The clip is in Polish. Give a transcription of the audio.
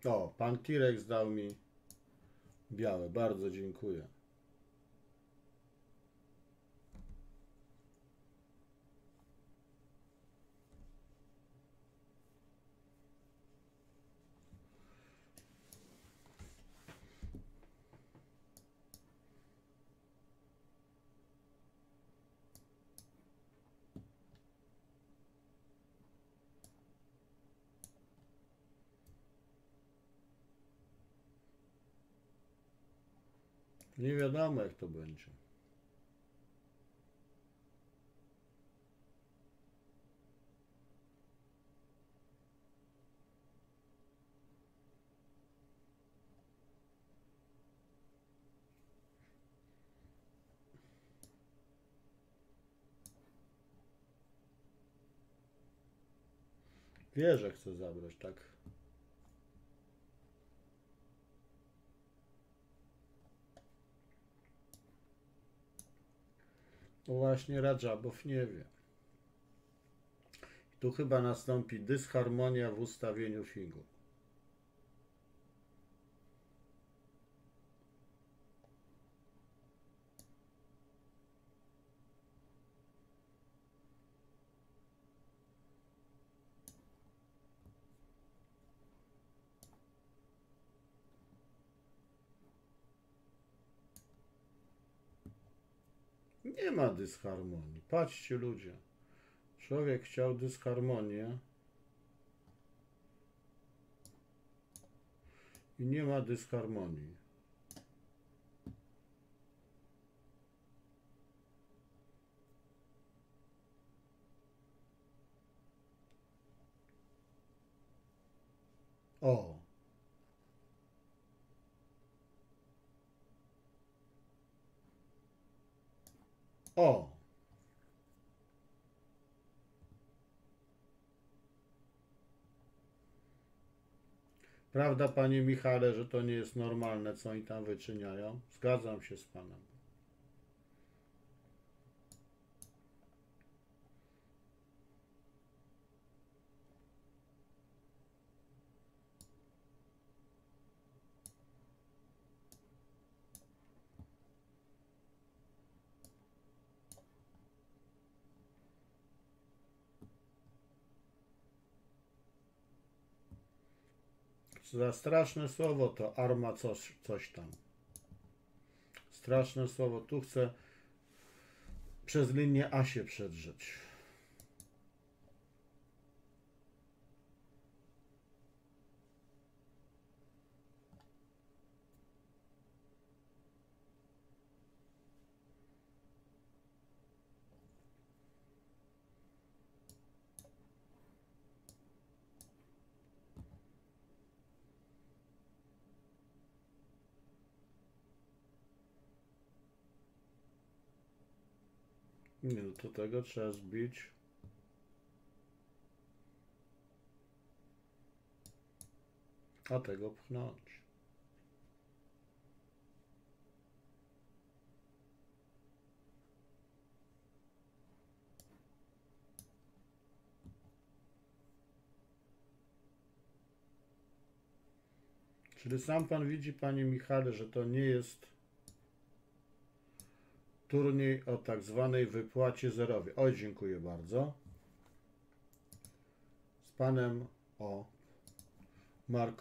O, pan T-Rex dał mi białe. Bardzo dziękuję. Nie wiadomo, jak to będzie. Wie, że chce zabrać, tak? No właśnie Radżabow nie wie. Tu chyba nastąpi dysharmonia w ustawieniu figur. Nie ma dysharmonii. Patrzcie ludzie. Człowiek chciał dysharmonię i nie ma dysharmonii. O! O! Prawda, panie Michale, że to nie jest normalne, co oni tam wyczyniają? Zgadzam się z panem. Za straszne słowo to arma coś tam. Straszne słowo. Tu chcę przez linię A się przedrzeć. Nie, no to tego trzeba zbić. A tego pchnąć. Czyli sam pan widzi, panie Michale, że to nie jest turniej o tak zwanej wypłacie zerowej. Oj, dziękuję bardzo. Z panem